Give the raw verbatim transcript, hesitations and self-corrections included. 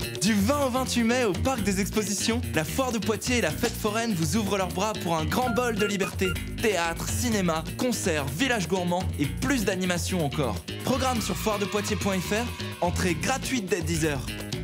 Du vingt au vingt-huit mai, au Parc des Expositions, la Foire de Poitiers et la Fête Foraine vous ouvrent leurs bras pour un grand bol de liberté. Théâtre, cinéma, concerts, village gourmand et plus d'animations encore. Programme sur foire de poitiers point f r, entrée gratuite dès dix heures.